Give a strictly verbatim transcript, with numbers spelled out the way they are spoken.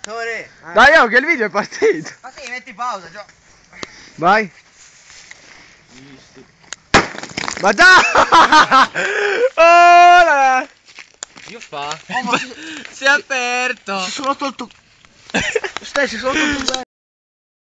Sorry. Dai, oh, che il video è partito. Ma sì, metti pausa, Gio. Vai. Ma dai! Oh là! Io fa? Oh, ma si è aperto! si sono tolto. Stai, si sono tolto.